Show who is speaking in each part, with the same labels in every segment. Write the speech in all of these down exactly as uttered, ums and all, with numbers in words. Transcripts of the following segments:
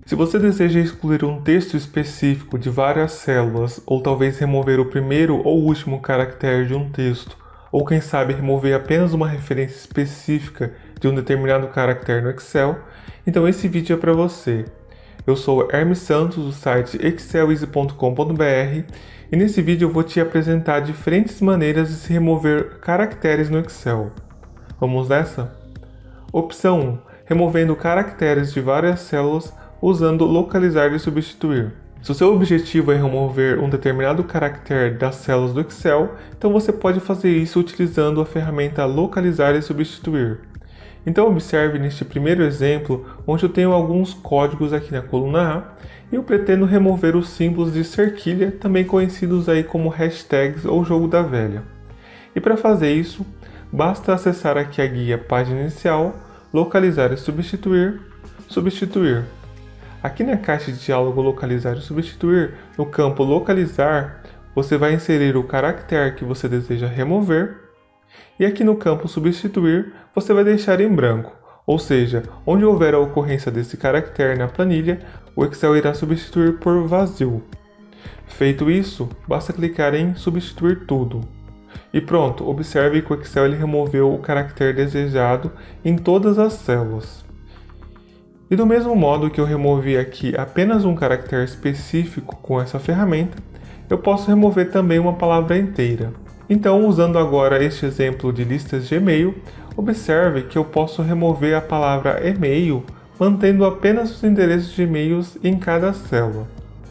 Speaker 1: Se você deseja excluir um texto específico de várias células, ou talvez remover o primeiro ou último caractere de um texto, ou quem sabe remover apenas uma referência específica de um determinado caractere no Excel, então esse vídeo é para você. Eu sou Hermes Santos, do site excel easy ponto com ponto br, e nesse vídeo eu vou te apresentar diferentes maneiras de se remover caracteres no Excel. Vamos nessa? Opção um. Removendo caracteres de várias células usando localizar e substituir. Se o seu objetivo é remover um determinado caractere das células do Excel, então você pode fazer isso utilizando a ferramenta localizar e substituir. Então observe neste primeiro exemplo, onde eu tenho alguns códigos aqui na coluna A, e eu pretendo remover os símbolos de cerquilha, também conhecidos aí como hashtags ou jogo da velha. E para fazer isso, basta acessar aqui a guia Página Inicial, localizar e substituir, substituir. Aqui na caixa de diálogo localizar e substituir, no campo localizar, você vai inserir o caractere que você deseja remover, e aqui no campo substituir, você vai deixar em branco, ou seja, onde houver a ocorrência desse caractere na planilha, o Excel irá substituir por vazio. Feito isso, basta clicar em substituir tudo. E pronto, observe que o Excel ele removeu o caractere desejado em todas as células. E do mesmo modo que eu removi aqui apenas um caractere específico com essa ferramenta, eu posso remover também uma palavra inteira. Então, usando agora este exemplo de listas de e-mail, observe que eu posso remover a palavra e-mail, mantendo apenas os endereços de e-mails em cada célula.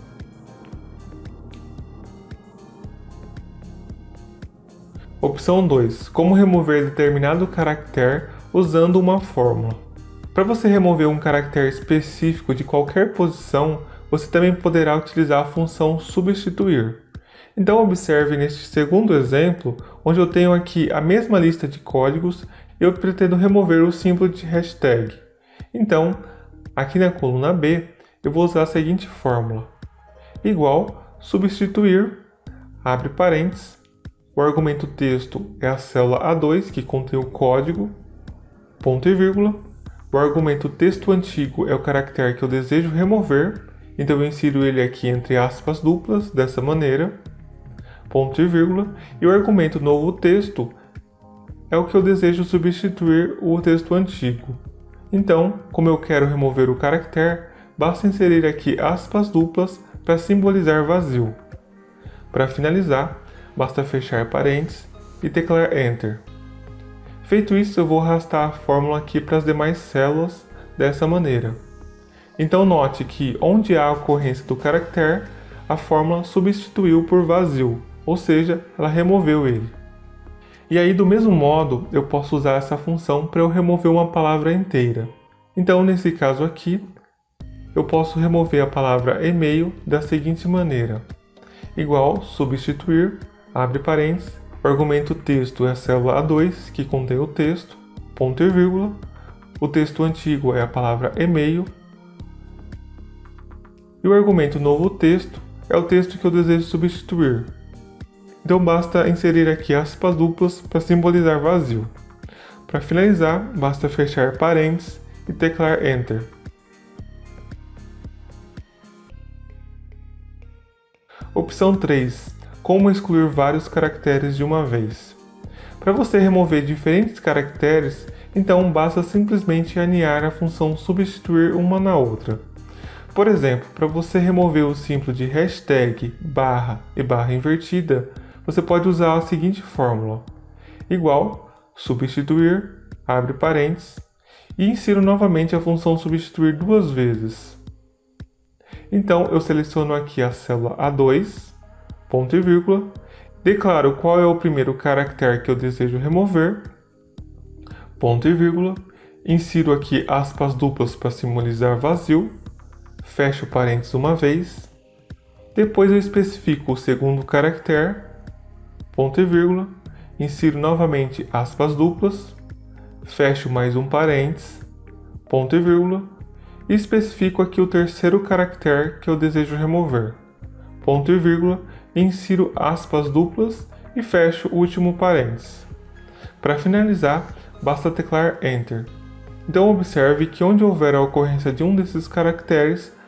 Speaker 1: Opção dois. Como remover determinado caractere usando uma fórmula. Para você remover um caractere específico de qualquer posição, você também poderá utilizar a função substituir. Então observe neste segundo exemplo, onde eu tenho aqui a mesma lista de códigos e eu pretendo remover o símbolo de hashtag. Então, aqui na coluna B, eu vou usar a seguinte fórmula. Igual, substituir, abre parênteses, o argumento texto é a célula A dois, que contém o código, ponto e vírgula. O argumento texto antigo é o caractere que eu desejo remover, então eu insiro ele aqui entre aspas duplas, dessa maneira, ponto e vírgula, e o argumento novo texto é o que eu desejo substituir o texto antigo. Então, como eu quero remover o caractere, basta inserir aqui aspas duplas para simbolizar vazio. Para finalizar, basta fechar parênteses e teclar Enter. Feito isso, eu vou arrastar a fórmula aqui para as demais células dessa maneira. Então note que onde há a ocorrência do caractere, a fórmula substituiu por vazio, ou seja, ela removeu ele. E aí do mesmo modo, eu posso usar essa função para eu remover uma palavra inteira. Então nesse caso aqui, eu posso remover a palavra e-mail da seguinte maneira. Igual, substituir, abre parênteses, o argumento texto é a célula A dois, que contém o texto, ponto e vírgula. O texto antigo é a palavra e-mail. E o argumento novo texto é o texto que eu desejo substituir. Então basta inserir aqui aspas duplas para simbolizar vazio. Para finalizar, basta fechar parênteses e teclar Enter. Opção três. Como excluir vários caracteres de uma vez. Para você remover diferentes caracteres, então basta simplesmente alinhar a função substituir uma na outra. Por exemplo, para você remover o símbolo de hashtag, barra e barra invertida, você pode usar a seguinte fórmula. Igual, substituir, abre parênteses, e insiro novamente a função substituir duas vezes. Então eu seleciono aqui a célula A dois, ponto e vírgula, declaro qual é o primeiro caractere que eu desejo remover, ponto e vírgula, insiro aqui aspas duplas para simbolizar vazio, fecho parênteses uma vez, depois eu especifico o segundo caractere, ponto e vírgula, insiro novamente aspas duplas, fecho mais um parênteses, ponto e vírgula, e especifico aqui o terceiro caractere que eu desejo remover, ponto e vírgula, insiro aspas duplas e fecho o último parênteses. Para finalizar, basta teclar Enter. Então observe que onde houver a ocorrência de um desses caracteres,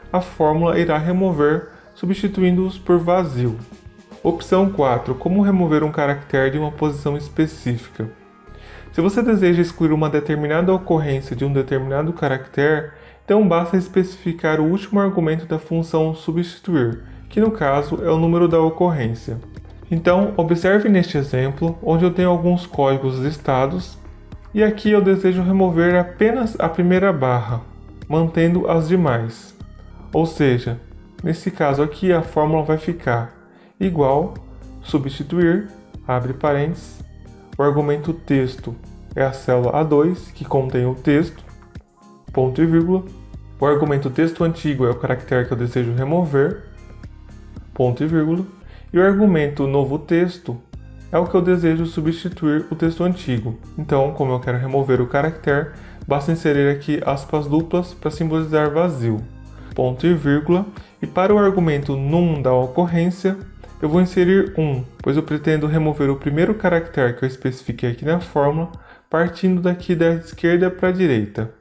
Speaker 1: a fórmula irá remover, substituindo-os por vazio. Opção quatro. Como remover um caractere de uma posição específica. Se você deseja excluir uma determinada ocorrência de um determinado caractere, então basta especificar o último argumento da função substituir, que no caso é o número da ocorrência. Então, observe neste exemplo, onde eu tenho alguns códigos listados, e aqui eu desejo remover apenas a primeira barra, mantendo as demais. Ou seja, nesse caso aqui a fórmula vai ficar igual, substituir, abre parênteses, o argumento texto é a célula A dois, que contém o texto, ponto e vírgula, o argumento texto antigo é o caractere que eu desejo remover, ponto e vírgula, e o argumento novo texto é o que eu desejo substituir o texto antigo. Então, como eu quero remover o caractere, basta inserir aqui aspas duplas para simbolizar vazio, ponto e vírgula, e para o argumento num da ocorrência, eu vou inserir um, pois eu pretendo remover o primeiro caractere que eu especifiquei aqui na fórmula, partindo daqui da esquerda para a direita.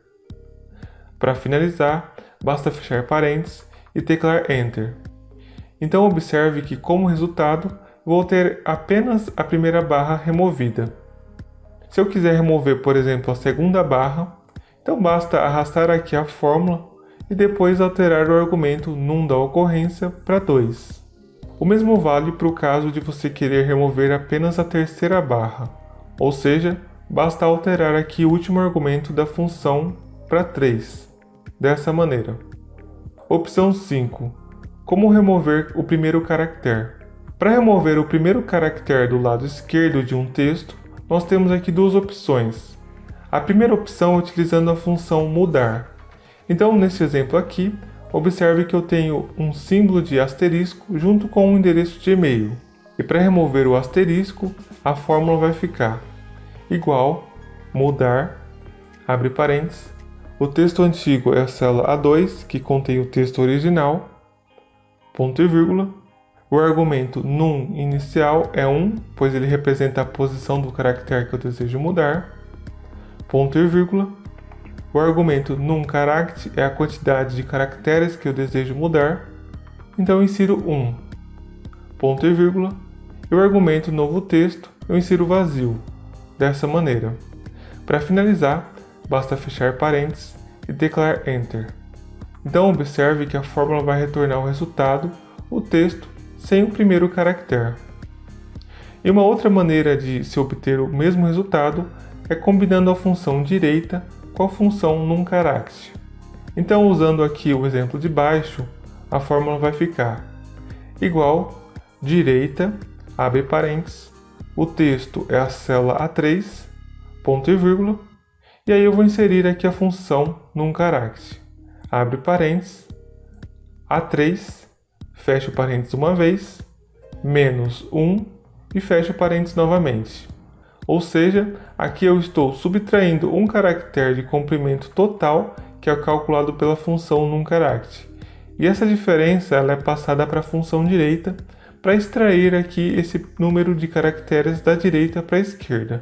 Speaker 1: Para finalizar, basta fechar parênteses e teclar Enter. Então observe que, como resultado, vou ter apenas a primeira barra removida. Se eu quiser remover, por exemplo, a segunda barra, então basta arrastar aqui a fórmula e depois alterar o argumento num da ocorrência para dois. O mesmo vale para o caso de você querer remover apenas a terceira barra, ou seja, basta alterar aqui o último argumento da função para três, dessa maneira. Opção cinco. Como remover o primeiro caractere? Para remover o primeiro caractere do lado esquerdo de um texto, nós temos aqui duas opções. A primeira opção é utilizando a função mudar. Então, nesse exemplo aqui, observe que eu tenho um símbolo de asterisco junto com um endereço de e-mail. E para remover o asterisco, a fórmula vai ficar igual, mudar, abre parênteses, o texto antigo é a célula A dois, que contém o texto original, ponto e vírgula, o argumento num inicial é um, pois ele representa a posição do caractere que eu desejo mudar, ponto e vírgula, o argumento num caract é a quantidade de caracteres que eu desejo mudar, então eu insiro um, ponto e vírgula, e o argumento novo texto eu insiro vazio, dessa maneira. Para finalizar, basta fechar parênteses e teclar Enter. Então observe que a fórmula vai retornar o resultado, o texto, sem o primeiro caractere. E uma outra maneira de se obter o mesmo resultado é combinando a função direita com a função num caract. Então, usando aqui o exemplo de baixo, a fórmula vai ficar igual, direita, abre parênteses, o texto é a célula A três, ponto e vírgula, e aí eu vou inserir aqui a função num caract. Abre parênteses, A três, fecho parênteses uma vez, menos um e fecho parênteses novamente. Ou seja, aqui eu estou subtraindo um caractere de comprimento total que é calculado pela função num caract. E essa diferença ela é passada para a função direita para extrair aqui esse número de caracteres da direita para a esquerda.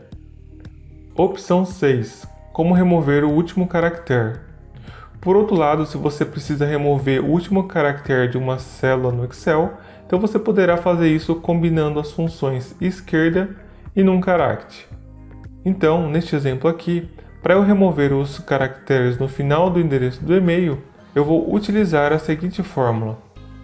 Speaker 1: Opção seis. Como remover o último caractere. Por outro lado, se você precisa remover o último caractere de uma célula no Excel, então você poderá fazer isso combinando as funções esquerda e num caract. Então, neste exemplo aqui, para eu remover os caracteres no final do endereço do e-mail, eu vou utilizar a seguinte fórmula.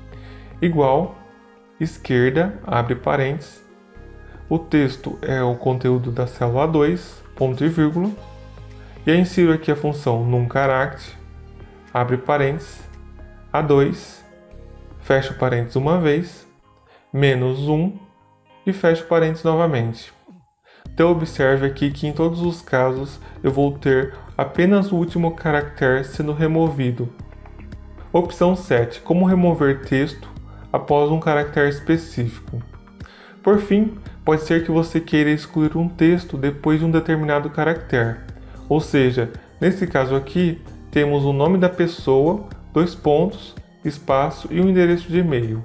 Speaker 1: Igual, esquerda, abre parênteses, o texto é o conteúdo da célula A dois, ponto e vírgula, e eu insiro aqui a função num caract, abre parênteses, A dois, fecho parênteses uma vez, menos um e fecho parênteses novamente. Então observe aqui que em todos os casos eu vou ter apenas o último caractere sendo removido. Opção sete. Como remover texto após um caractere específico. Por fim, pode ser que você queira excluir um texto depois de um determinado caractere. Ou seja, nesse caso aqui, temos o nome da pessoa, dois pontos, espaço e um endereço de e-mail.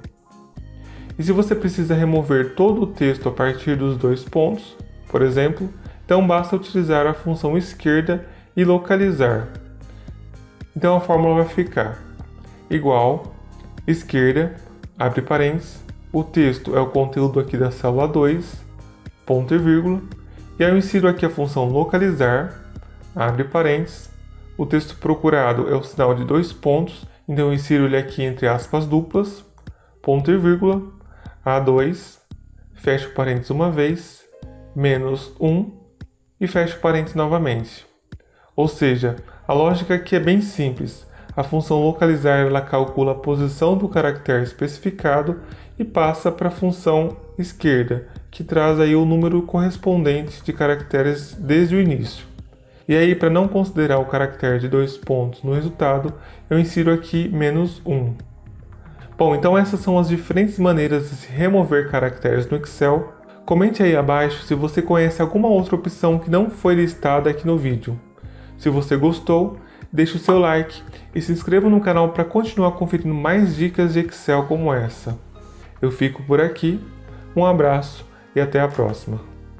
Speaker 1: E se você precisa remover todo o texto a partir dos dois pontos, por exemplo, então basta utilizar a função esquerda e localizar. Então a fórmula vai ficar igual, esquerda, abre parênteses, o texto é o conteúdo aqui da célula dois, ponto e vírgula, e aí eu insiro aqui a função localizar, abre parênteses, o texto procurado é o sinal de dois pontos, então eu insiro ele aqui entre aspas duplas, ponto e vírgula, A dois, fecho parênteses uma vez, menos um, e fecho parênteses novamente. Ou seja, a lógica aqui é bem simples. A função localizar ela calcula a posição do caractere especificado e passa para a função esquerda, que traz aí o número correspondente de caracteres desde o início. E aí, para não considerar o caractere de dois pontos no resultado, eu insiro aqui menos um. Bom, então essas são as diferentes maneiras de se remover caracteres no Excel. Comente aí abaixo se você conhece alguma outra opção que não foi listada aqui no vídeo. Se você gostou, deixe o seu like e se inscreva no canal para continuar conferindo mais dicas de Excel como essa. Eu fico por aqui, um abraço e até a próxima.